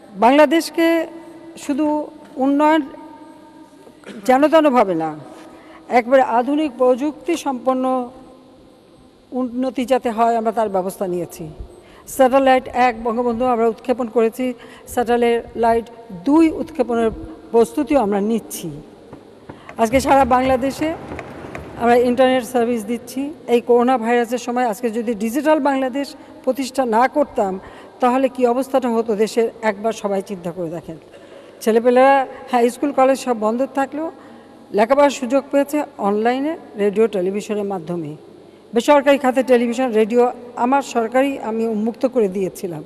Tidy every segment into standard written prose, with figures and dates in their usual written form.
বাংলাদেশকে শুধু উন্নয়ন যেন তেনভাবে না, একবারে আধুনিক প্রযুক্তি সম্পন্ন উন্নতি যাতে হয় আমরা তার ব্যবস্থা নিয়েছি। স্যাটেলাইট 1 বঙ্গবন্ধু আমরা উৎক্ষেপণ করেছি, স্যাটেলাইট 2 উৎক্ষেপণের প্রস্তুতিও আমরা নিচ্ছি। আজকে সারা বাংলাদেশে আমরা ইন্টারনেট সার্ভিস দিচ্ছি। এই করোনা ভাইরাসের সময় আজকে যদি ডিজিটাল বাংলাদেশ প্রতিষ্ঠা না করতাম তাহলে কি অবস্থাটা হতো দেশের, একবার সবাই চিন্তা করে দেখেন। ছেলেপেলেরা স্কুল কলেজ সব বন্ধ থাকলেও লেখাপড়ার সুযোগ পেয়েছে অনলাইনে, রেডিও টেলিভিশনের মাধ্যমে। বেসরকারি খাতে টেলিভিশন রেডিও আমার সরকারি আমি উন্মুক্ত করে দিয়েছিলাম।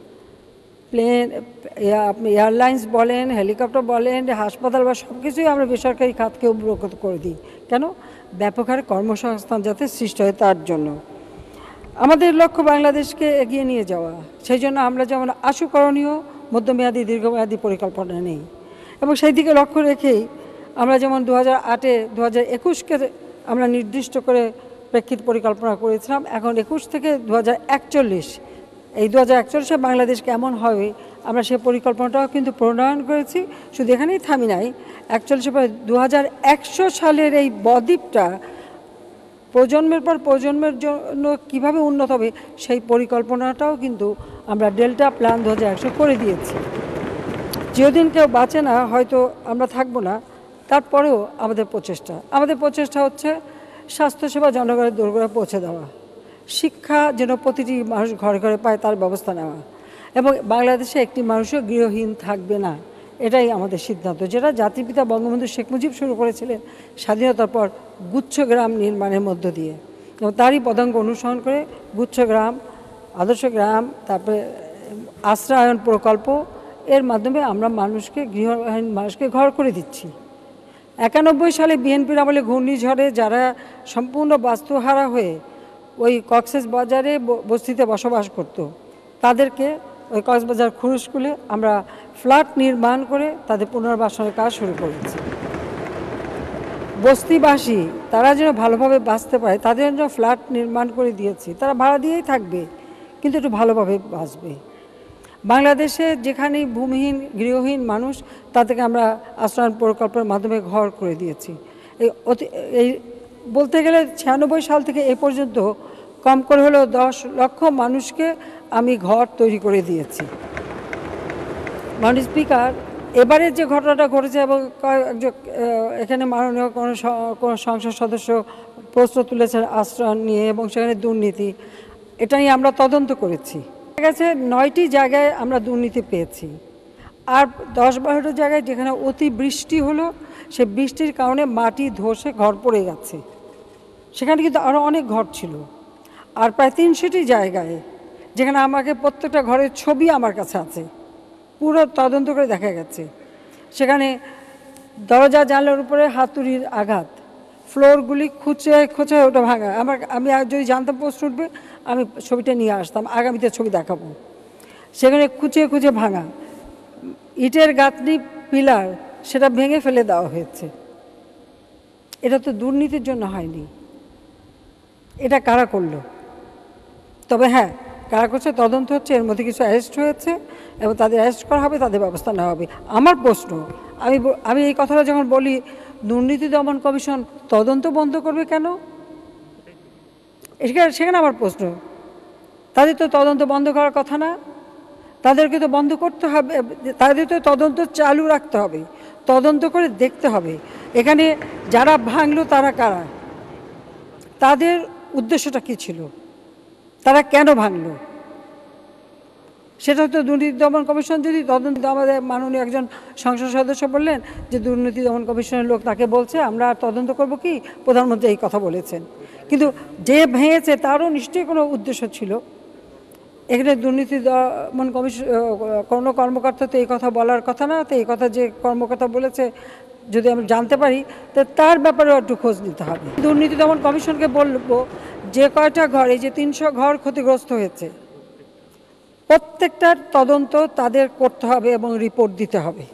প্লেন, আপনি এয়ারলাইন্স বলেন, হেলিকপ্টার বলেন, হাসপাতাল বা সব কিছুই আমরা বেসরকারি খাতকে অবগত করে দিই। কেন? ব্যাপক হারে কর্মসংস্থান যাতে সৃষ্টি হয় তার জন্য। আমাদের লক্ষ্য বাংলাদেশকে এগিয়ে নিয়ে যাওয়া। সেই জন্য আমরা যেমন আশুকরণীয় মধ্যমেয়াদী দীর্ঘমেয়াদী পরিকল্পনা নেই, এবং সেই দিকে লক্ষ্য রেখেই আমরা যেমন 2008-এ 2021-কে আমরা নির্দিষ্ট করে প্রেক্ষিত পরিকল্পনা করেছিলাম। এখন 21 থেকে 2041, এই 2041-এ বাংলাদেশ কেমন হবে আমরা সেই পরিকল্পনাটাও কিন্তু প্রণয়ন করেছি। শুধু এখানেই থামি নাই, 41 পরে 2100 সালের এই বদ্বীপটা প্রজন্মের পর প্রজন্মের জন্য কীভাবে উন্নত হবে সেই পরিকল্পনাটাও কিন্তু আমরা ডেল্টা প্ল্যান 2100 করে দিয়েছি। যেদিন কেউ বাঁচে না, হয়তো আমরা থাকবো না, তারপরেও আমাদের প্রচেষ্টা হচ্ছে স্বাস্থ্যসেবা জনগণের দোরগোড়ায় পৌঁছে দেওয়া, শিক্ষা যেন প্রতিটি মানুষ ঘরে ঘরে পায় তার ব্যবস্থা নেওয়া, এবং বাংলাদেশে একটি মানুষও গৃহহীন থাকবে না, এটাই আমাদের সিদ্ধান্ত, যেটা জাতির পিতা বঙ্গবন্ধু শেখ মুজিব শুরু করেছিলেন স্বাধীনতার পর গুচ্ছগ্রাম নির্মাণের মধ্য দিয়ে। এবং তারই পদাঙ্ক অনুসরণ করে গুচ্ছগ্রাম, আদর্শ গ্রাম, তারপরে আশ্রয়ন প্রকল্প, এর মাধ্যমে আমরা গৃহহীন মানুষকে ঘর করে দিচ্ছি। 91 সালে বিএনপির আমলে ঘূর্ণিঝড়ে যারা সম্পূর্ণ বাস্তুহারা হয়ে ওই কক্সেস বাজারে বস্তিতে বসবাস করত, তাদেরকে ওই কক্সবাজার খুরুশকুলে আমরা ফ্ল্যাট নির্মাণ করে তাদের পুনর্বাসনের কাজ শুরু করেছি। বস্তিবাসী তারা যেন ভালোভাবে বাঁচতে পারে তাদের জন্য ফ্ল্যাট নির্মাণ করে দিয়েছি। তারা ভাড়া দিয়েই থাকবে, কিন্তু একটু ভালোভাবে বাঁচবে। বাংলাদেশে যেখানে ভূমিহীন গৃহহীন মানুষ, তাদেরকে আমরা আশ্রয়ণ প্রকল্পের মাধ্যমে ঘর করে দিয়েছি। এই বলতে গেলে 96 সাল থেকে এ পর্যন্ত কম করে হলেও 10 লক্ষ মানুষকে আমি ঘর তৈরি করে দিয়েছি। মাননীয় স্পিকার, এবারে যে ঘটনাটা ঘটেছে এবং এখানে মাননীয় কোনো সংসদ সদস্য প্রশ্ন তুলেছেন আশ্রয় নিয়ে এবং সেখানে দুর্নীতি, এটা নিয়ে আমরা তদন্ত করেছি। দেখা গেছে 9টি জায়গায় আমরা দুর্নীতি পেয়েছি, আর 10-12টা জায়গায় যেখানে অতি বৃষ্টি হলো, সে বৃষ্টির কারণে মাটি ধসে ঘর পড়ে গেছে, সেখানে কিন্তু আরও অনেক ঘর ছিল। আর প্রায় 300টি জায়গায় যেখানে আমাকে প্রত্যেকটা ঘরের ছবি আমার কাছে আছে, পুরো তদন্ত করে দেখা গেছে, সেখানে দরজা জানলার উপরে হাতুড়ির আঘাত, ফ্লোরগুলি খুঁচে ওটা ভাঙা। আমি যদি জানতাম প্রশ্ন উঠবে আমি ছবিটা নিয়ে আসতাম, আগামীতে ছবি দেখাবো। সেখানে খুঁচে ভাঙা, ইটের গাঁথনি পিলার সেটা ভেঙে ফেলে দেওয়া হয়েছে। এটা তো দুর্নীতির জন্য হয়নি, এটা কারা করলো? তবে হ্যাঁ, কারা করছে তদন্ত হচ্ছে, এর মধ্যে কিছু অ্যারেস্ট হয়েছে এবং তাদের অ্যারেস্ট করা হবে, তাদের ব্যবস্থা নেওয়া হবে। আমার প্রশ্ন, আমি এই কথাটা যখন বলি দুর্নীতি দমন কমিশন তদন্ত বন্ধ করবে কেন, সেখানে আমার প্রশ্ন। তাদের তো তদন্ত বন্ধ করার কথা না, তাদেরকে তো বন্ধ করতে হবে, তাদের তো তদন্ত চালু রাখতে হবে, তদন্ত করে দেখতে হবে এখানে যারা ভাঙলো তারা কারা, তাদের উদ্দেশ্যটা কী ছিল, তারা কেন ভাঙলো, সেটা তো দুর্নীতি দমন কমিশন যদি তদন্ত। আমাদের মাননীয় একজন সংসদ সদস্য বললেন যে দুর্নীতি দমন কমিশনের লোক তাকে বলছে আমরা তদন্ত করব কি, প্রধানমন্ত্রী এই কথা বলেছেন। কিন্তু যে ভেঙেছে তারও নিশ্চয়ই কোনো উদ্দেশ্য ছিল। এখানে দুর্নীতি দমন কমিশন কোনো কর্মকর্তা তো এই কথা বলার কথা না, তো এই কথা যে কর্মকর্তা বলেছে যদি আমরা জানতে পারি তো তার ব্যাপারেও একটু খোঁজ নিতে হবে। দুর্নীতি দমন কমিশনকে বলবো যে কয়টা ঘর, এই যে 300 ঘর ক্ষতিগ্রস্ত হয়েছে, প্রত্যেকটার তদন্ত তাদের করতে হবে এবং রিপোর্ট দিতে হবে,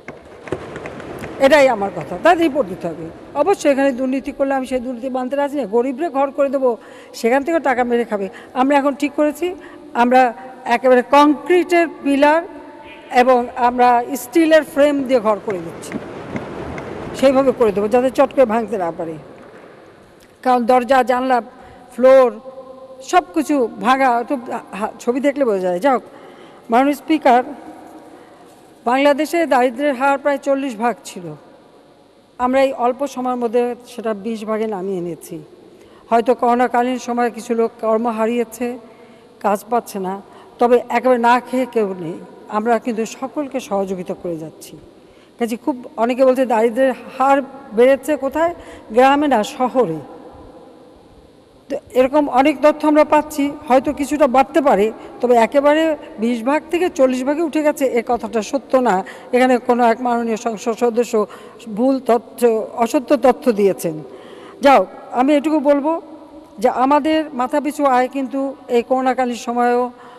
এটাই আমার কথা। তাদের রিপোর্ট দিতে হবে। অবশ্যই এখানে দুর্নীতি করলে আমি সেই দুর্নীতি মানতে রাজি না, গরিবরে ঘর করে দেবো, সেখান থেকেও টাকা মেরে খাবে। আমরা এখন ঠিক করেছি আমরা একেবারে কংক্রিটের পিলার এবং আমরা স্টিলের ফ্রেম দিয়ে ঘর করে দিচ্ছি, সেইভাবে করে দেবো যাতে চট করে ভাঙতে না পারে। কারণ দরজা জানলা ফ্লোর সব কিছু ভাঙা, তো ছবি দেখলে বোঝা যায়। যাক, মাননীয় স্পিকার, বাংলাদেশে দারিদ্র্যের হার প্রায় 40% ছিল। আমরা এই অল্প সময়ের মধ্যে সেটা 20% নামিয়ে এনেছি। হয়তো করোনাকালীন সময়ে কিছু লোক কর্ম হারিয়েছে, কাজ পাচ্ছে না, তবে একেবারে না খেয়ে কেউ নেই। আমরা কিন্তু সকলকে সহযোগিতা করে যাচ্ছি। কাজে খুব অনেকে বলছে দারিদ্র্যের হার বেড়েছে কোথায়, গ্রামে না শহরে। তো এরকম অনেক তথ্য আমরা পাচ্ছি, হয়তো কিছুটা বাড়তে পারে, তবে একেবারে 20% থেকে 40% উঠে গেছে এ কথাটা সত্য না। এখানে কোনো এক মাননীয় সংসদ সদস্য ভুল তথ্য, অসত্য তথ্য দিয়েছেন। যাও, আমি এটুকু বলবো যে আমাদের মাথাপিছু আয় কিন্তু এই করোনাকালীন সময়েও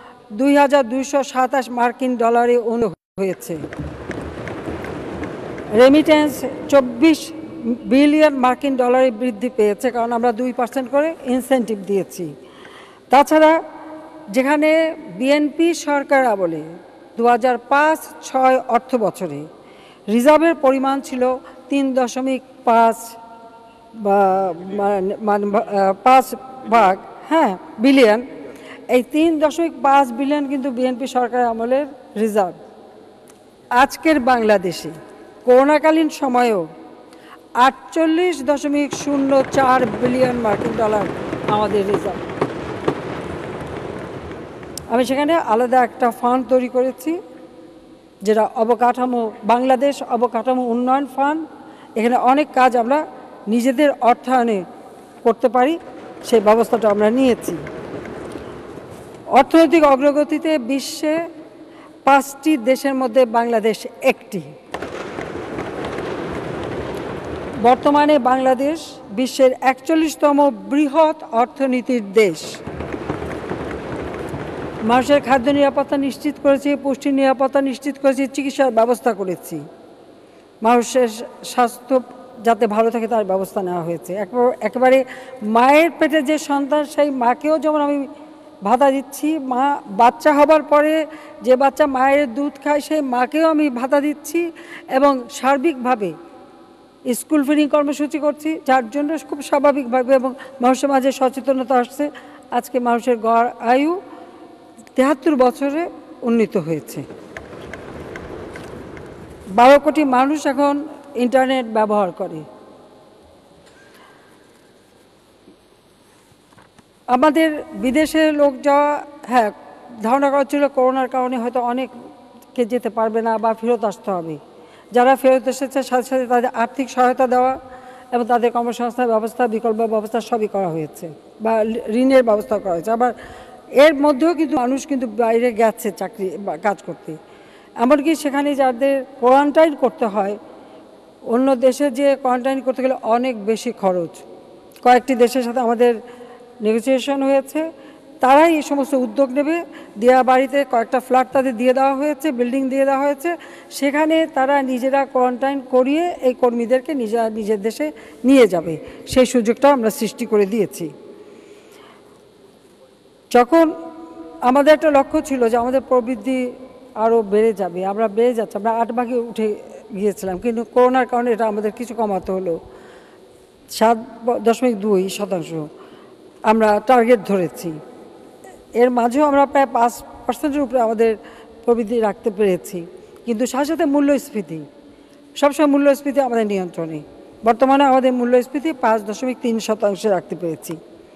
2227 মার্কিন ডলারে হয়েছে। রেমিটেন্স 24 বিলিয়ন মার্কিন ডলারে বৃদ্ধি পেয়েছে, কারণ আমরা 2% করে ইনসেন্টিভ দিয়েছি। তাছাড়া যেখানে বিএনপি সরকার আমলে 2005-06 অর্থ বছরে রিজার্ভের পরিমাণ ছিল 3.5 বিলিয়ন, এই 3.5 বিলিয়ন কিন্তু বিএনপি সরকার আমলের রিজার্ভ। আজকের বাংলাদেশে করোনাকালীন সময়েও 48.04 বিলিয়ন মার্কিন ডলার আমাদের রিজার্ভ। আমি সেখানে আলাদা একটা ফান্ড তৈরি করেছি, যেটা অবকাঠামো, বাংলাদেশ অবকাঠামো উন্নয়ন ফান্ড। এখানে অনেক কাজ আমরা নিজেদের অর্থায়নে করতে পারি, সেই ব্যবস্থাটা আমরা নিয়েছি। অর্থনৈতিক অগ্রগতিতে বিশ্বে 5টি দেশের মধ্যে বাংলাদেশ একটি। বর্তমানে বাংলাদেশ বিশ্বের 41তম বৃহৎ অর্থনীতির দেশ। মানুষের খাদ্য নিরাপত্তা নিশ্চিত করেছি, পুষ্টি নিরাপত্তা নিশ্চিত করেছি, চিকিৎসার ব্যবস্থা করেছি। মানুষের স্বাস্থ্য যাতে ভালো থাকে তার ব্যবস্থা নেওয়া হয়েছে। একেবারে মায়ের পেটে যে সন্তান, সেই মাকেও যেমন আমি ভাতা দিচ্ছি, মা বাচ্চা হবার পরে যে বাচ্চা মায়ের দুধ খায় সেই মাকেও আমি ভাতা দিচ্ছি, এবং সার্বিকভাবে স্কুল ফিডিং কর্মসূচি করছি, যার জন্য খুব স্বাভাবিকভাবে এবং মানুষের মাঝে সচেতনতা আসছে। আজকে মানুষের গড় আয়ু 73 বছরে উন্নীত হয়েছে। 12 কোটি মানুষ এখন ইন্টারনেট ব্যবহার করে। আমাদের বিদেশে লোক যাওয়া, হ্যাঁ, ধারণা করা ছিল করোনার কারণে হয়তো অনেকে যেতে পারবে না বা ফেরত আসতে হবে। যারা ফেরত এসেছে সাথে সাথে তাদের আর্থিক সহায়তা দেওয়া এবং তাদের কর্মসংস্থান ব্যবস্থা, বিকল্প ব্যবস্থা সবই করা হয়েছে, বা ঋণের ব্যবস্থা করা হয়েছে। আবার এর মধ্যেও কিন্তু মানুষ কিন্তু বাইরে গেছে চাকরি বা কাজ করতে। এমনকি সেখানে যাদের কোয়ারেন্টাইন করতে হয়, অন্য দেশে যে কোয়ারেন্টাইন করতে গেলে অনেক বেশি খরচ। কয়েকটি দেশের সাথে আমাদের নেগোসিয়েশন হয়েছে, তারাই এই সমস্ত উদ্যোগ নেবে। দেয়া বাড়িতে কয়েকটা ফ্ল্যাট তাদের দিয়ে দেওয়া হয়েছে, বিল্ডিং দিয়ে দেওয়া হয়েছে, সেখানে তারা নিজেরা কোয়ারেন্টাইন করিয়ে এই কর্মীদেরকে নিজের দেশে নিয়ে যাবে, সেই সুযোগটা আমরা সৃষ্টি করে দিয়েছি। যখন আমাদের একটা লক্ষ্য ছিল যে আমাদের প্রবৃদ্ধি আরও বেড়ে যাবে, আমরা বেড়ে যাচ্ছে, আমরা 8 উঠে গিয়েছিলাম, কিন্তু করোনার কারণে এটা আমাদের কিছু কমাতে হলো। 7.2% আমরা টার্গেট ধরেছি। এর মাঝেও আমরা প্রায় 5%-এর উপরে আমাদের প্রবৃদ্ধি রাখতে পেরেছি। কিন্তু সাথে সাথে মূল্যস্ফীতি, সবসময় মূল্যস্ফীতি আমাদের নিয়ন্ত্রণে। বর্তমানে আমাদের মূল্যস্ফীতি 5.3% রাখতে পেরেছি।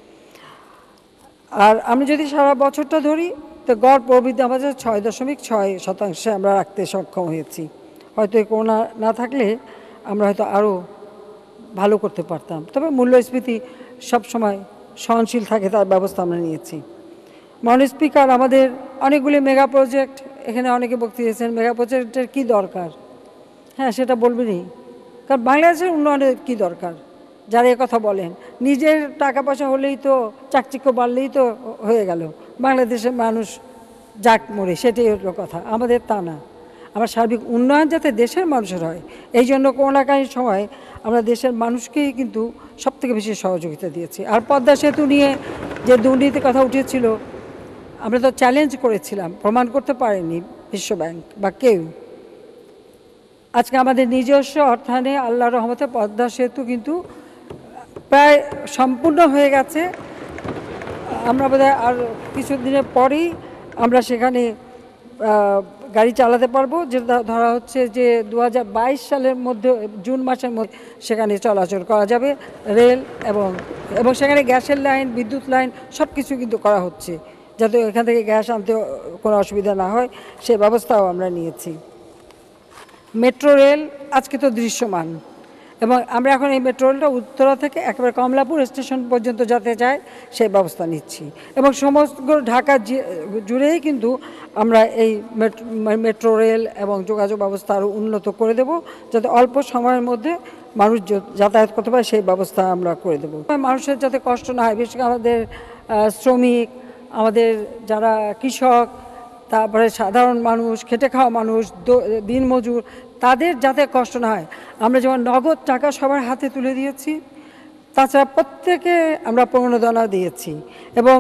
আর আমি যদি সারা বছরটা ধরি, তো গড় প্রবৃদ্ধি আমাদের 6.6% আমরা রাখতে সক্ষম হয়েছি। হয়তো এই করোনা না থাকলে আমরা হয়তো আরও ভালো করতে পারতাম, তবে মূল্যস্ফীতি সবসময় সহনশীল থাকে তার ব্যবস্থা আমরা নিয়েছি। মাননীয় স্পিকার, আমাদের অনেকগুলি মেগা প্রজেক্ট, এখানে অনেকে বক্তৃতা দিয়েছেন মেগা প্রজেক্টের কী দরকার। হ্যাঁ, সেটা বলবেনই, কারণ বাংলাদেশের উন্নয়নের কী দরকার। যারা কথা বলেন নিজের টাকা পয়সা হলেই তো, চাকচিক্য বাড়লেই তো হয়ে গেল, বাংলাদেশের মানুষ যাক মরে, সেটাই হলো কথা। আমাদের তা না, আমরা সার্বিক উন্নয়ন যাতে দেশের মানুষের হয়, এই জন্য করোনাকালীন সময় আমরা দেশের মানুষকেই কিন্তু সবথেকে বেশি সহযোগিতা দিয়েছি। আর পদ্মা সেতু নিয়ে যে দুর্নীতির কথা উঠেছিল, আমরা তো চ্যালেঞ্জ করেছিলাম, প্রমাণ করতে পারিনি, বিশ্বব্যাংক বা কেউ। আজকে আমাদের নিজস্ব অর্থায়নে আল্লাহর রহমতে পদ্মা সেতু কিন্তু প্রায় সম্পূর্ণ হয়ে গেছে। আমরা বোধহয় আর কিছুদিনের পরেই আমরা সেখানে গাড়ি চালাতে পারবো, যেটা ধরা হচ্ছে যে 2022 সালের মধ্যে, জুন মাসের মধ্যে সেখানে চলাচল করা যাবে রেল এবং সেখানে গ্যাসের লাইন, বিদ্যুৎ লাইন সব কিছু কিন্তু করা হচ্ছে, যাতে এখান থেকে গ্যাস আনতে কোনো অসুবিধা না হয়, সেই ব্যবস্থাও আমরা নিয়েছি। মেট্রো রেল আজকে তো দৃশ্যমান, এবং আমরা এখন এই মেট্রো রেলটা উত্তরা থেকে একেবারে কমলাপুর স্টেশন পর্যন্ত যাতে যায় সেই ব্যবস্থা নিচ্ছি, এবং সমগ্র ঢাকা জুড়েই কিন্তু আমরা এই মেট্রো রেল এবং যোগাযোগ ব্যবস্থা আরও উন্নত করে দেব, যাতে অল্প সময়ের মধ্যে মানুষ যাতায়াত করতে পারে সেই ব্যবস্থা আমরা করে দেব। মানুষের যাতে কষ্ট না হয়, বিশেষ করে আমাদের শ্রমিক, আমাদের যারা কৃষক, তারপরে সাধারণ মানুষ, খেটে খাওয়া মানুষ, দিনমজুর, তাদের যাতে কষ্ট না হয়, আমরা যেমন নগদ টাকা সবার হাতে তুলে দিয়েছি, তাছাড়া প্রত্যেকে আমরা প্রণোদনা দিয়েছি, এবং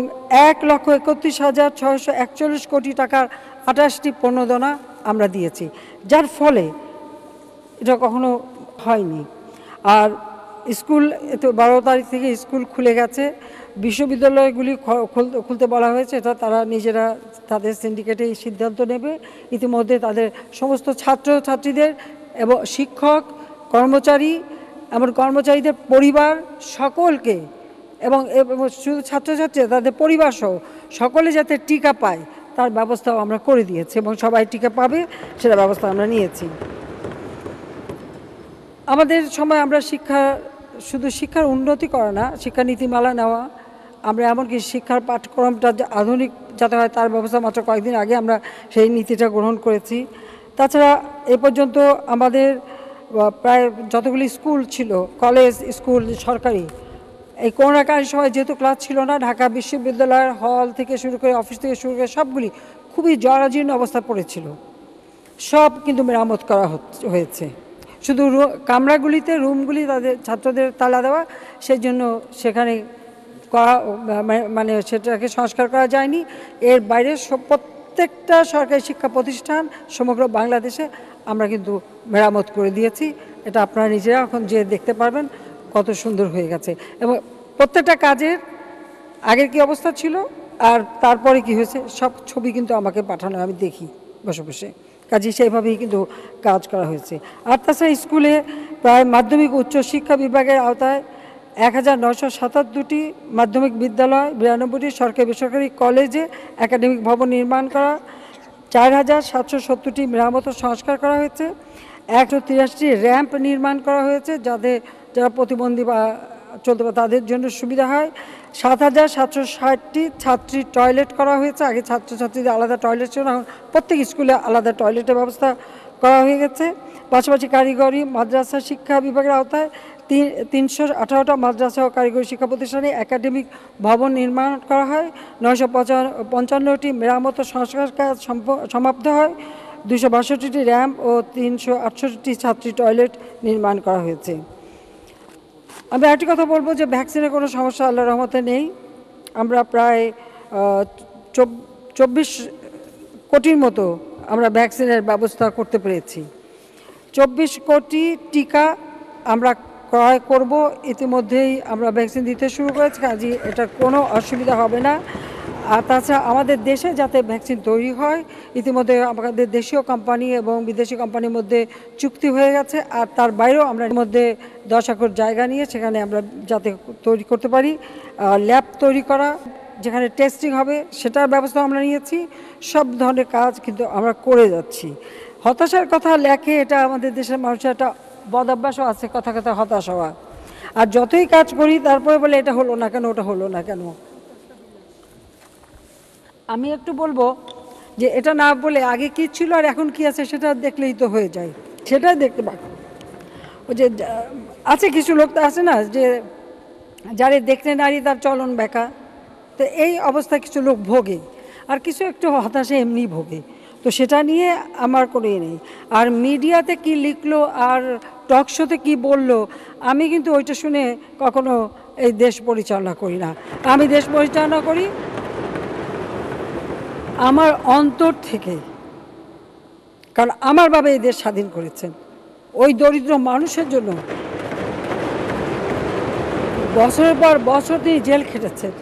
1,31,641 কোটি টাকার 28টি প্রণোদনা আমরা দিয়েছি, যার ফলে এটা কখনো হয়নি। আর স্কুল তো 12 তারিখ থেকে স্কুল খুলে গেছে, বিশ্ববিদ্যালয়গুলি খুলতে বলা হয়েছে, এটা তারা নিজেরা তাদের সিন্ডিকেটেই সিদ্ধান্ত নেবে। ইতিমধ্যে তাদের সমস্ত ছাত্রছাত্রীদের এবং শিক্ষক, কর্মচারী, এমন কর্মচারীদের পরিবার সকলকে, এবং শুধু ছাত্রছাত্রী তাদের পরিবার সহ সকলে যাতে টিকা পায় তার ব্যবস্থাও আমরা করে দিয়েছি, এবং সবাই টিকা পাবে সেটা ব্যবস্থা আমরা নিয়েছি। আমাদের সময় আমরা শুধু শিক্ষার উন্নতি করা না, শিক্ষা নীতিমালা নেওয়া, আমরা এমনকি শিক্ষার পাঠ্যক্রমটা আধুনিক যাতে হয় তার ব্যবস্থা মাত্র কয়েকদিন আগে আমরা সেই নীতিটা গ্রহণ করেছি। তাছাড়া এ পর্যন্ত আমাদের প্রায় যতগুলি স্কুল ছিল, কলেজ, স্কুল, সরকারি, এই করোনাকালীন সময় যেহেতু ক্লাস ছিল না, ঢাকা বিশ্ববিদ্যালয়ের হল থেকে শুরু করে অফিস থেকে শুরু করে সবগুলি খুবই জরাজীর্ণ অবস্থা পড়েছিল, সব কিন্তু মেরামত করা হয়েছে। শুধু কামরাগুলিতে, রুমগুলি তাদের ছাত্রদের তালা দেওয়া, সেই জন্য সেখানে করা মানে সেটাকে সংস্কার করা যায়নি। এর বাইরে প্রত্যেকটা সরকারি শিক্ষা প্রতিষ্ঠান সমগ্র বাংলাদেশে আমরা কিন্তু মেরামত করে দিয়েছি। এটা আপনারা নিজেরা এখন যে দেখতে পারবেন কত সুন্দর হয়ে গেছে, এবং প্রত্যেকটা কাজের আগের কি অবস্থা ছিল আর তারপরে কি হয়েছে সব ছবি কিন্তু আমাকে পাঠানো, আমি দেখি বসে বসে, কাজে সেইভাবেই কিন্তু কাজ করা হয়েছে। আর তাছাড়া স্কুলে প্রায় মাধ্যমিক উচ্চ শিক্ষা বিভাগের আওতায় 1977টি মাধ্যমিক বিদ্যালয়, 92টি সরকারি বেসরকারি কলেজে একাডেমিক ভবন নির্মাণ করা, 4,770টি মেরামত সংস্কার করা হয়েছে, 183টি র্যাম্প নির্মাণ করা হয়েছে যারা প্রতিবন্ধী বা চলতে পারে তাদের জন্য সুবিধা হয়, 7,760টি ছাত্রী টয়লেট করা হয়েছে। আগে ছাত্রছাত্রীদের আলাদা টয়লেট ছিল, এখন প্রত্যেক স্কুলে আলাদা টয়লেটের ব্যবস্থা করা হয়ে গেছে। পাশাপাশি কারিগরি মাদ্রাসা শিক্ষা বিভাগের আওতায় 318টা মাদ্রাসা ও কারিগরি শিক্ষা প্রতিষ্ঠানে একাডেমিক ভবন নির্মাণ করা হয়, 955টি মেরামত সংস্কার কাজ সমাপ্ত হয়, 262টি র্যাম্প ও 368টি ছাত্রী টয়লেট নির্মাণ করা হয়েছে। আমি আরেকটি কথা বলবো যে ভ্যাকসিনের কোনো সমস্যা আল্লাহর রহমতে নেই। আমরা প্রায় 24 কোটির মতো আমরা ভ্যাকসিনের ব্যবস্থা করতে পেরেছি। 24 কোটি টিকা আমরা ক্রয় করব, ইতিমধ্যেই আমরা ভ্যাকসিন দিতে শুরু করেছি, কাজে এটার কোনো অসুবিধা হবে না। আর তাছাড়া আমাদের দেশে যাতে ভ্যাকসিন তৈরি হয়, ইতিমধ্যে আমাদের দেশীয় কোম্পানি এবং বিদেশি কোম্পানির মধ্যে চুক্তি হয়ে গেছে, আর তার বাইরেও আমরা এর মধ্যে 10 একর জায়গা নিয়ে সেখানে আমরা যাতে তৈরি করতে পারি, ল্যাব তৈরি করা, যেখানে টেস্টিং হবে সেটার ব্যবস্থা আমরা নিয়েছি। সব ধরনের কাজ কিন্তু আমরা করে যাচ্ছি। হতাশার কথা লেখে, এটা আমাদের দেশের মানুষের একটা বদ অভ্যাসও আছে, কথা কথা হতাশ হওয়া, আর যতই কাজ করি তারপরে বলে এটা হলো না কেন, ওটা হলো না কেন। আমি একটু বলবো যে এটা না বলে আগে কি ছিল আর এখন কি আছে সেটা দেখলেই তো হয়ে যায়, সেটাই দেখতে পাই। ওই যে আছে কিছু লোক তো আছে না, যে যারে দেখতে নারী তার চলন বেঁকা, তো এই অবস্থায় কিছু লোক ভোগে, আর কিছু একটু হতাশে এমনি ভোগে, তো সেটা নিয়ে আমার কোনো নেই। আর মিডিয়াতে কি লিখলো আর টক শোতে কী বললো, আমি কিন্তু ওইটা শুনে কখনো এই দেশ পরিচালনা করি না। আমি দেশ পরিচালনা করি আমার অন্তর থেকে, কারণ আমার বাবা এই দেশ স্বাধীন করেছেন ওই দরিদ্র মানুষের জন্য। বছরের পর বছর তিনি জেল খেটেছেন,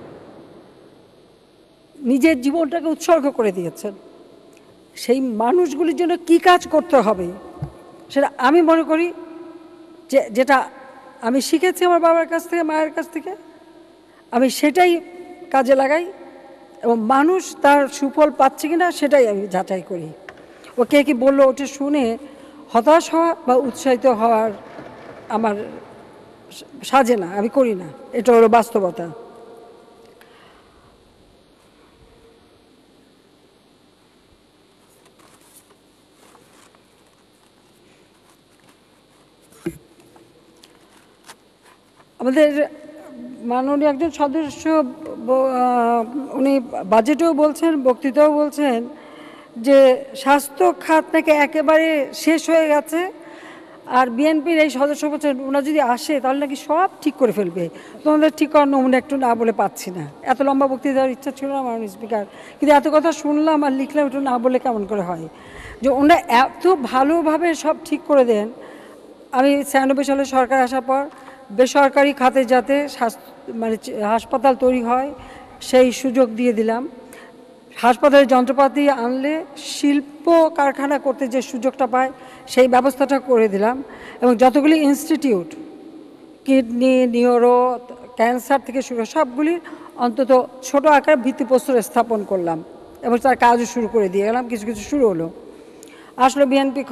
নিজের জীবনটাকে উৎসর্গ করে দিয়েছেন। সেই মানুষগুলির জন্য কি কাজ করতে হবে সেটা আমি মনে করি যেটা আমি শিখেছি আমার বাবার কাছ থেকে, মায়ের কাছ থেকে, আমি সেটাই কাজে লাগাই এবং মানুষ তার সুফল পাচ্ছে কিনা সেটাই আমি যাচাই করি। ও কে কি বললো ওটা শুনে হতাশ হওয়া বা উৎসাহিত হওয়ার আমার সাজে না, আমি করি না, এটা হলো বাস্তবতা। আমাদের মাননীয় একজন সদস্য উনি বাজেটেও বলছেন, বক্তৃতাও বলছেন যে স্বাস্থ্য খাত থেকে একেবারে শেষ হয়ে গেছে, আর বিএনপির এই সদস্য বলছেন ওনারা যদি আসে তাহলে নাকি সব ঠিক করে ফেলবে। তোমাদের ঠিক করার নমুনা একটু না বলে পাচ্ছি না। এত লম্বা বক্তৃতা দেওয়ার ইচ্ছা ছিল না মাননীয় স্পিকার, কিন্তু এত কথা শুনলাম আর লিখলাম, একটু না বলে কেমন করে হয় যে ওনারা এত ভালোভাবে সব ঠিক করে দেন। আমি 96 সালে সরকার আসার পর বেসরকারি খাতে যাতে হাসপাতাল তৈরি হয় সেই সুযোগ দিয়ে দিলাম। হাসপাতালের যন্ত্রপাতি আনলে শিল্প কারখানা করতে যে সুযোগটা পায় সেই ব্যবস্থাটা করে দিলাম এবং যতগুলি ইনস্টিটিউট কিডনি, নিউরো, ক্যান্সার থেকে শুরু সবগুলির অন্তত ছোট আকারে ভিত্তিপ্রস্তর স্থাপন করলাম এবং তার কাজও শুরু করে দিয়ে গেলাম। কিছু কিছু শুরু হলো। আসলে বিএনপি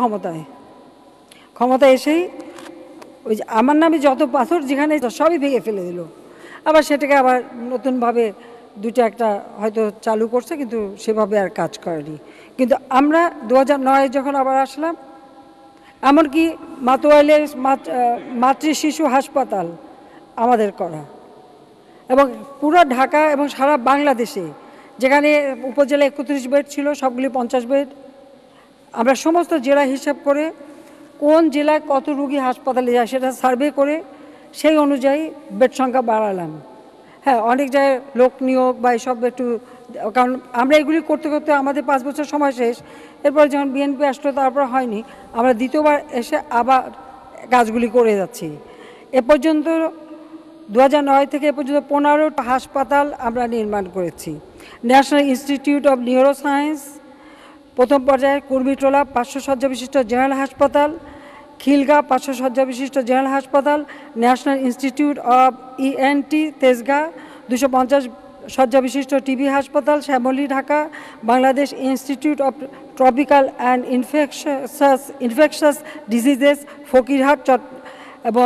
ক্ষমতায় এসেই ওই যে আমার নামে যত পাথর যেখানে সবই ভেঙে ফেলে দিল, আবার সেটাকে আবার নতুনভাবে দুটো একটা হয়তো চালু করছে, কিন্তু সেভাবে আর কাজ করেনি। কিন্তু আমরা 2009 যখন আবার আসলাম, এমনকি মাতোয়াইলে মাতৃ শিশু হাসপাতাল আমাদের করা এবং পুরো ঢাকা এবং সারা বাংলাদেশে যেখানে উপজেলা 31 বেড ছিল সবগুলি 50 বেড, আমরা সমস্ত জেলা হিসাব করে কোন জেলায় কত রুগী হাসপাতালে যায় সেটা সার্ভে করে সেই অনুযায়ী বেড সংখ্যা বাড়ালাম। হ্যাঁ, অনেক জায়গায় লোক নিয়োগ বা এসব একটু, কারণ আমরা এগুলি করতে করতে আমাদের 5 বছর সময় শেষ। এরপর যখন বিএনপি আসলো তারপর হয়নি, আমরা দ্বিতীয়বার এসে আবার কাজগুলি করে যাচ্ছি। এ পর্যন্ত 2009 থেকে এ পর্যন্ত 15টা হাসপাতাল আমরা নির্মাণ করেছি। National Institute of Neuro Science প্রথম পর্যায়ে, কুর্মিটোলা 500 শয্যা বিশিষ্ট জেনারেল হাসপাতাল, খিলগাঁও 500 শয্যা বিশিষ্ট জেনারেল হাসপাতাল, National Institute of ENT Tejgaon 250 শয্যা বিশিষ্ট টিবি হাসপাতাল, Shyamoli Dhaka, Bangladesh Institute of Tropical and Infectious Diseases Fakirhat এবং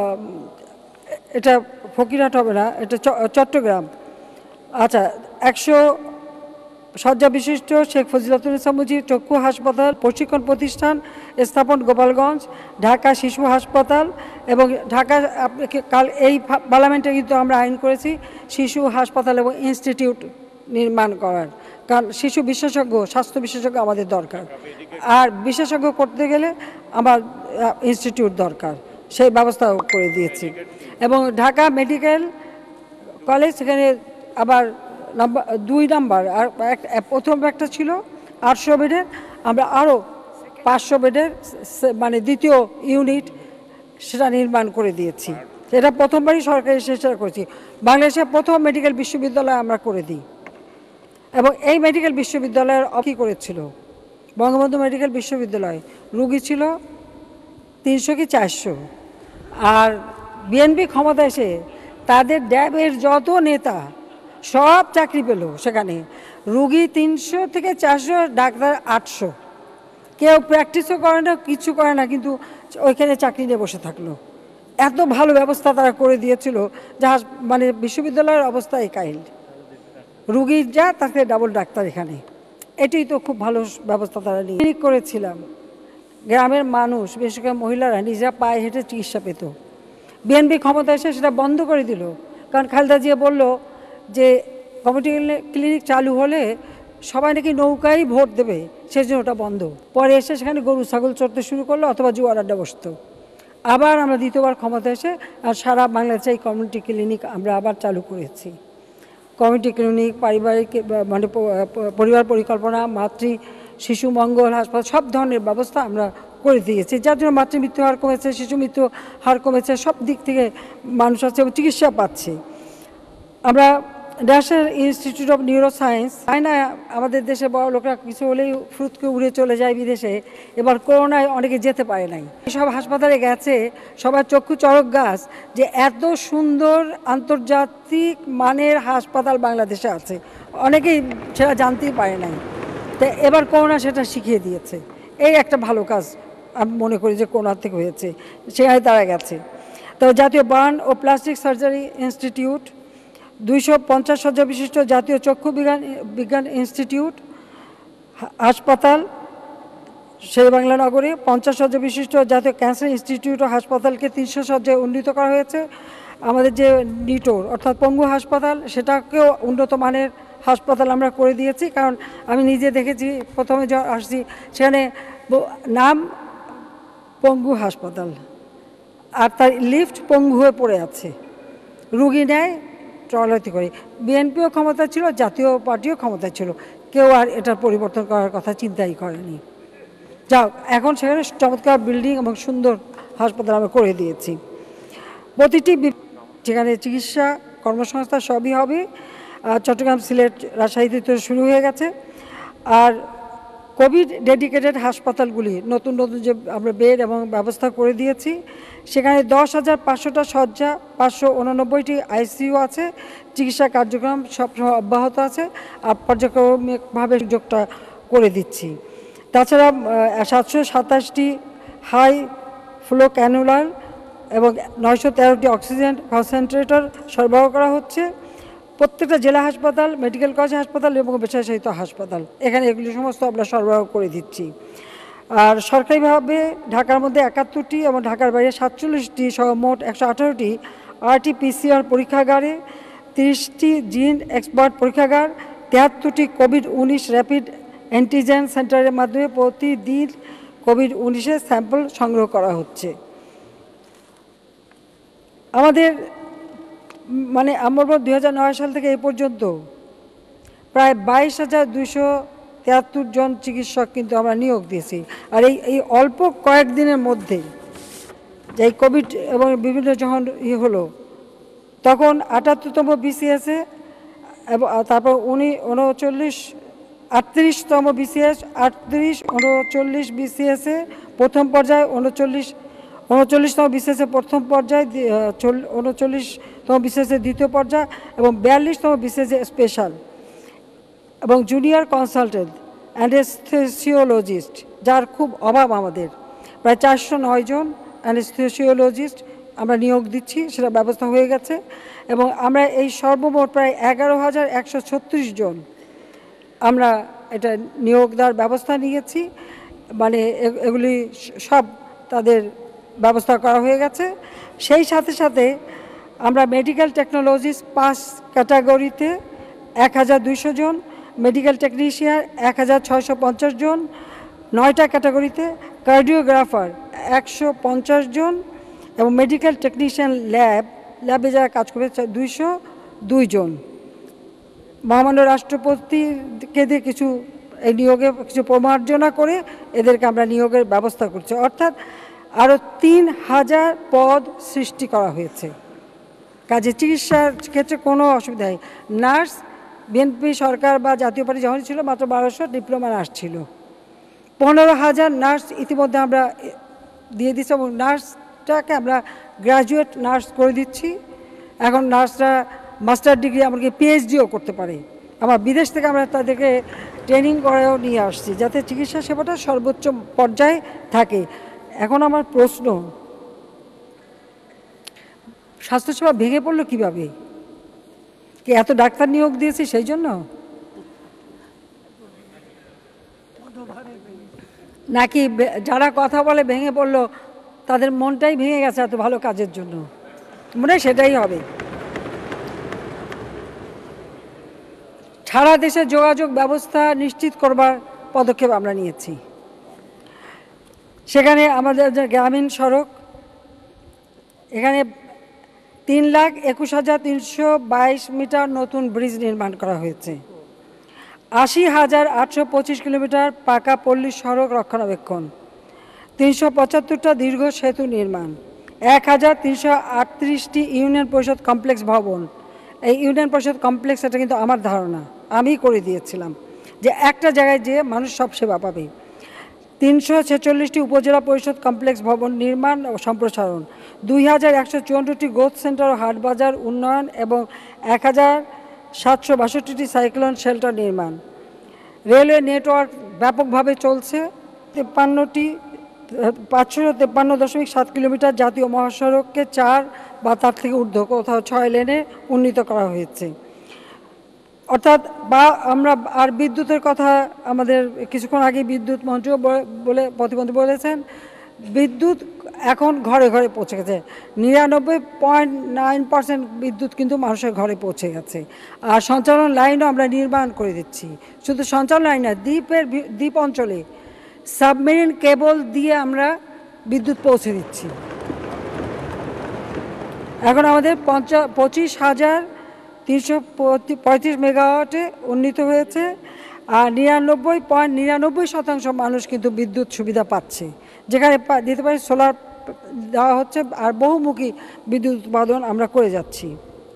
এটা ফকিরহাট হবে না, এটা চট্টগ্রাম। আচ্ছা, 100 শয্যা বিশিষ্ট শেখ ফজিলাতুন্নেছা মুজিব চক্ষু হাসপাতাল প্রশিক্ষণ প্রতিষ্ঠান স্থাপন গোপালগঞ্জ, ঢাকা শিশু হাসপাতাল এবং ঢাকা কাল এই পার্লামেন্টে কিন্তু আমরা আইন করেছি শিশু হাসপাতাল এবং ইনস্টিটিউট নির্মাণ করার, কারণ শিশু বিশেষজ্ঞ, স্বাস্থ্য বিশেষজ্ঞ আমাদের দরকার, আর বিশেষজ্ঞ করতে গেলে আমার ইনস্টিটিউট দরকার, সেই ব্যবস্থাও করে দিয়েছি। এবং ঢাকা মেডিকেল কলেজ, সেখানে আবার 2 নাম্বার, আর প্রথম একটা ছিল 800 বেডের, আমরা আরও 500 বেডের দ্বিতীয় ইউনিট সেটা নির্মাণ করে দিয়েছি। এটা প্রথমবারই সরকারি চেষ্টা করেছি। বাংলাদেশের প্রথম মেডিকেল বিশ্ববিদ্যালয় আমরা করে দিই এবং এই মেডিকেল বিশ্ববিদ্যালয়ের কী করেছিল, বঙ্গবন্ধু মেডিকেল বিশ্ববিদ্যালয় রুগী ছিল 300 কি 400, আর বিএনপি ক্ষমতা এসে তাদের ড্যাবের যত নেতা সব চাকরি পেল সেখানে, রুগী 300 থেকে 400, ডাক্তার 800, কেউ প্র্যাকটিসও করে না, কিছু করে না, কিন্তু ওইখানে চাকরি নিয়ে বসে থাকলো। এত ভালো ব্যবস্থা তারা করে দিয়েছিল, যা বিশ্ববিদ্যালয়ের অবস্থা এই কাহিল, রুগীর যা তাকে ডাবল ডাক্তার এখানে, এটাই তো খুব ভালো ব্যবস্থা তারা নিয়ে করেছিলাম। গ্রামের মানুষ, বিশেষ করে মহিলারা নিজেরা পায়ে হেঁটে চিকিৎসা পেত। বিএনপি ক্ষমতা এসে সেটা বন্ধ করে দিল, কারণ খালেদা জিয়া বলল যে কমিউনিটি ক্লিনিক চালু হলে সবাই নাকি নৌকায় ভোট দেবে, সেই জন্য ওটা বন্ধ। পরে এসে সেখানে গরু ছাগল চড়তে শুরু করলো অথবা জুয়ার আড্ডা বসত। আবার আমরা দ্বিতীয়বার ক্ষমতা এসে আর সারা বাংলাদেশে এই কমিউনিটি ক্লিনিক আমরা আবার চালু করেছি। কমিউনিটি ক্লিনিক, পারিবারিক পরিবার পরিকল্পনা, মাতৃ শিশু মঙ্গল হাসপাতাল সব ধরনের ব্যবস্থা আমরা করে দিয়েছি, যার জন্য মাতৃমৃত্যু হার কমেছে, শিশু মৃত্যু হার কমেছে, সব দিক থেকে মানুষ আছে এবং চিকিৎসা পাচ্ছে। আমরা National Institute of Neuro Science, তাই না আমাদের দেশে বড় লোকরা কিছু হলেই ফ্রুতকে উড়ে চলে যায় বিদেশে, এবার করোনায় অনেকে যেতে পারে নাই, সব হাসপাতালে গেছে, সবার চক্ষু চড়ক গাছ যে এত সুন্দর আন্তর্জাতিক মানের হাসপাতাল বাংলাদেশে আছে, অনেকেই সেটা জানতেই পারে নাই। তো এবার করোনা সেটা শিখিয়ে দিয়েছে, এই একটা ভালো কাজ আমি মনে করি যে করোনা থেকে হয়েছে, সেখানে তারা গেছে। তো জাতীয় বার্ন ও প্লাস্টিক সার্জারি ইনস্টিটিউট, 250 শয্যা বিশিষ্ট জাতীয় চক্ষু বিজ্ঞান ইনস্টিটিউট হাসপাতাল শেরেবাংলা নগরে, 50 শয্যা বিশিষ্ট জাতীয় ক্যান্সার ইনস্টিটিউট ও হাসপাতালকে 300 শয্যায় উন্নীত করা হয়েছে। আমাদের যে নিটোর অর্থাৎ পঙ্গু হাসপাতাল, সেটাকেও উন্নত মানের হাসপাতাল আমরা করে দিয়েছি, কারণ আমি নিজে দেখেছি প্রথমে আসছি সেখানে নাম পঙ্গু হাসপাতাল আর তার লিফট পঙ্গু হয়ে পড়ে আছে, রুগী নেয় ট্রলাতে করে। বিএনপিও ক্ষমতা ছিল, জাতীয় পার্টিও ক্ষমতা ছিল, কেউ আর এটার পরিবর্তন করার কথা চিন্তাই করেনি। যাও, এখন সেখানে চমৎকার বিল্ডিং এবং সুন্দর হাসপাতাল আমরা করে দিয়েছি। প্রতিটি যেখানে চিকিৎসা কর্মসংস্থান সবই হবে। চট্টগ্রাম, সিলেট, রাজশাহীতে তো শুরু হয়ে গেছে। আর কোভিড ডেডিকেটেড হাসপাতালগুলি নতুন নতুন যে আমরা বেড এবং ব্যবস্থা করে দিয়েছি, সেখানে 10,500টা শয্যা, 589টি আইসিইউ আছে, চিকিৎসা কার্যক্রম সবসময় অব্যাহত আছে, আর পর্যায়ক্রমিকভাবে সুযোগটা করে দিচ্ছি। তাছাড়া 727টি হাই ফ্লো ক্যানুলার এবং 913টি অক্সিজেন কনসেন্ট্রেটর সরবরাহ করা হচ্ছে প্রত্যেকটা জেলা হাসপাতাল, মেডিকেল কলেজ হাসপাতাল এবং বেসরকারি হাসপাতাল, এখানে এগুলি সমস্ত আমরা সরবরাহ করে দিচ্ছি। আর সরকারিভাবে ঢাকার মধ্যে 71টি এবং ঢাকার বাইরে 47টি সহ মোট 118টি RT-PCR পরীক্ষাগারে, 30টি জিন এক্সপার্ট পরীক্ষাগার, 73টি কোভিড-19 র্যাপিড অ্যান্টিজেন সেন্টারের মাধ্যমে প্রতিদিন কোভিড-19 স্যাম্পল সংগ্রহ করা হচ্ছে। আমাদের মানে আমরা 2009 সাল থেকে এই পর্যন্ত প্রায় 22,273 জন চিকিৎসক কিন্তু আমরা নিয়োগ দিয়েছি। আর এই অল্প কয়েকদিনের মধ্যে যে কোভিড এবং বিভিন্ন যখন হলো, তখন 78তম BCS-এ এবং তারপর 38তম BCS, 38-39 BCS-এ প্রথম পর্যায়ে, 39তম BCS-এ প্রথম পর্যায়ে, 39তম BCS-এ দ্বিতীয় পর্যায় এবং 42তম BCS-এ স্পেশাল এবং জুনিয়র কনসালটেন্ট অ্যানেস্থেসিওলজিস্ট, যার খুব অভাব আমাদের। প্রায় 409 জন অ্যানেস্থেসিওলজিস্ট আমরা নিয়োগ দিচ্ছি, সেটা ব্যবস্থা হয়ে গেছে। এবং আমরা এই সর্বমোট প্রায় 11,136 জন আমরা এটা নিয়োগ দেওয়ার ব্যবস্থা নিয়েছি, মানে এগুলি সব তাদের ব্যবস্থা করা হয়ে গেছে। সেই সাথে সাথে আমরা মেডিকেল টেকনোলজিস্ট 5 ক্যাটাগরিতে 1,200 জন, মেডিকেল টেকনিশিয়ান 1,650 জন, 9টা ক্যাটাগরিতে, কার্ডিওগ্রাফার 150 জন এবং মেডিকেল টেকনিশিয়ান ল্যাবে যারা কাজ করবে 202 জন। মহামান্য রাষ্ট্রপতিকে দিয়ে কিছু এই নিয়োগে কিছু প্রমার্জনা করে এদেরকে আমরা নিয়োগের ব্যবস্থা করছি, অর্থাৎ আরও 3,000 পদ সৃষ্টি করা হয়েছে। কাজে চিকিৎসার ক্ষেত্রে কোনো অসুবিধা নেই। নার্স, বিএনপি সরকার বা জাতীয় পার্টি যখন ছিল মাত্র 1200 ডিপ্লোমা নার্স ছিল, 15,000 নার্স ইতিমধ্যে আমরা দিয়ে দিচ্ছি এবং নার্সটাকে আমরা গ্র্যাজুয়েট নার্স করে দিচ্ছি। এখন নার্সরা মাস্টার ডিগ্রি, এমনকি PhD-ও করতে পারে। আমার বিদেশ থেকে আমরা তাদেরকে ট্রেনিং করেও নিয়ে আসছি, যাতে চিকিৎসা সেবাটা সর্বোচ্চ পর্যায়ে থাকে। এখন আমার প্রশ্ন, স্বাস্থ্যসেবা ভেঙে পড়লো কীভাবে? কি এত ডাক্তার নিয়োগ দিয়েছি সেই জন্য? নাকি যারা কথা বলে ভেঙে পড়লো তাদের মনটাই ভেঙে গেছে এত ভালো কাজের জন্য? মনে হয় সেটাই হবে। সারা দেশে যোগাযোগ ব্যবস্থা নিশ্চিত করবার পদক্ষেপ আমরা নিয়েছি। সেখানে আমাদের যে গ্রামীণ সড়ক, এখানে 3,21,322 মিটার নতুন ব্রিজ নির্মাণ করা হয়েছে। 80,825 কিলোমিটার পাকা পল্লী সড়ক রক্ষণাবেক্ষণ, 375টা দীর্ঘ সেতু নির্মাণ, 1,338টি ইউনিয়ন পরিষদ কমপ্লেক্স ভবন। এই ইউনিয়ন পরিষদ কমপ্লেক্স, এটা কিন্তু আমার ধারণা, আমি করে দিয়েছিলাম যে একটা জায়গায় যে মানুষ সব সেবা পাবে। 346টি উপজেলা পরিষদ কমপ্লেক্স ভবন নির্মাণ ও সম্প্রসারণ, 2,154টি গ্রোথ সেন্টার ও হাট বাজার উন্নয়ন এবং 1,762টি সাইক্লোন শেল্টার নির্মাণ। রেলওয়ে নেটওয়ার্ক ব্যাপকভাবে চলছে। 553.7 কিলোমিটার জাতীয় মহাসড়ককে 4 বা তার থেকে ঊর্ধ্ব, কোথাও 6 লেনে উন্নীত করা হয়েছে। অর্থাৎ আমরা আর বিদ্যুতের কথা, আমাদের কিছুক্ষণ আগে বিদ্যুৎ মন্ত্রীও প্রতিমন্ত্রী বলেছেন, বিদ্যুৎ এখন ঘরে ঘরে পৌঁছে গেছে। 99.9% বিদ্যুৎ কিন্তু মানুষের ঘরে পৌঁছে গেছে। আর সঞ্চালন লাইনও আমরা নির্মাণ করে দিচ্ছি। শুধু সঞ্চালন লাইন না, দ্বীপ অঞ্চলে সাবমেরিন কেবল দিয়ে আমরা বিদ্যুৎ পৌঁছে দিচ্ছি। এখন আমাদের 25,335 মেগাওয়াটে উন্নীত হয়েছে। আর 99.99% মানুষ কিন্তু বিদ্যুৎ সুবিধা পাচ্ছে, যেখানে দিতে পারি সোলার দেওয়া হচ্ছে। আর বহুমুখী বিদ্যুৎ উৎপাদন আমরা করে যাচ্ছি।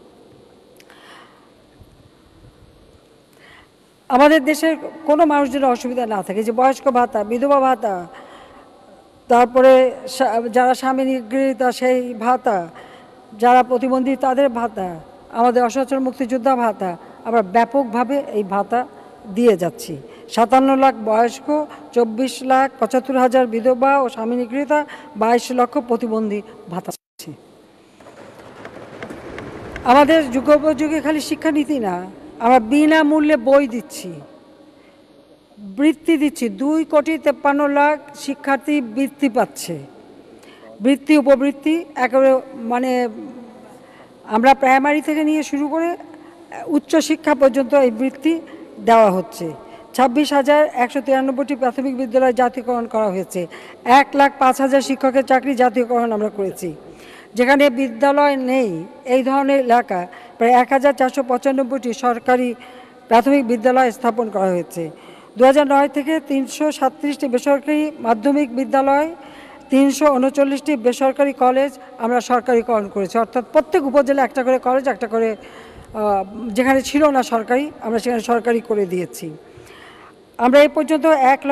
আমাদের দেশের কোনো মানুষ যেন অসুবিধা না থাকে, যে বয়স্ক ভাতা, বিধবা ভাতা, তারপরে যারা স্বামী নিগৃহীতা সেই ভাতা, যারা প্রতিবন্ধী তাদের ভাতা, আমাদের অসচ্ছল মুক্তিযোদ্ধা ভাতা, আমরা ব্যাপকভাবে এই ভাতা দিয়ে যাচ্ছি। 57 লাখ বয়স্ক, 24,75,000 বিধবা ও স্বামী নিগৃহীতা, 22 লক্ষ প্রতিবন্ধী ভাতা আছে। আমাদের যুগোপযোগী খালি শিক্ষানীতি না, আমরা বিনামূল্যে বই দিচ্ছি, বৃত্তি দিচ্ছি। 2,53,00,000 শিক্ষার্থী বৃত্তি পাচ্ছে। বৃত্তি উপবৃত্তি একেবারে, মানে আমরা প্রাইমারি থেকে নিয়ে শুরু করে উচ্চশিক্ষা পর্যন্ত এই বৃত্তি দেওয়া হচ্ছে। 26,193টি প্রাথমিক বিদ্যালয় জাতীয়করণ করা হয়েছে। 1,05,000 শিক্ষকের চাকরি জাতীয়করণ আমরা করেছি। যেখানে বিদ্যালয় নেই এই ধরনের এলাকা, প্রায় 1,495টি সরকারি প্রাথমিক বিদ্যালয় স্থাপন করা হয়েছে। 2009 থেকে 337টি বেসরকারি মাধ্যমিক বিদ্যালয়, 339টি বেসরকারি কলেজ আমরা সরকারিকরণ করেছি। অর্থাৎ প্রত্যেক উপজেলা একটা করে কলেজ, একটা করে, যেখানে ছিল না সরকারি আমরা সেখানে সরকারি করে দিয়েছি। আমরা এই পর্যন্ত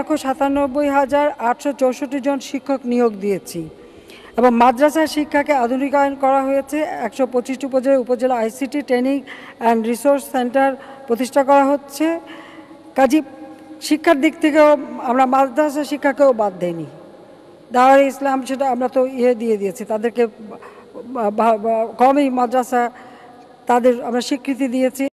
1,97,864 জন শিক্ষক নিয়োগ দিয়েছি এবং মাদ্রাসা শিক্ষাকে আধুনিকায়ন করা হয়েছে। 125টি upazila ICT training and resource centre প্রতিষ্ঠা করা হচ্ছে। কাজী শিক্ষার দিক থেকেও আমরা মাদ্রাসা শিক্ষাকেও বাদ দেইনি। দাওয়ার ইসলাম সেটা আমরা তো দিয়ে দিয়েছি, তাদেরকে কমই মাদ্রাসা তাদের আমরা স্বীকৃতি দিয়েছি।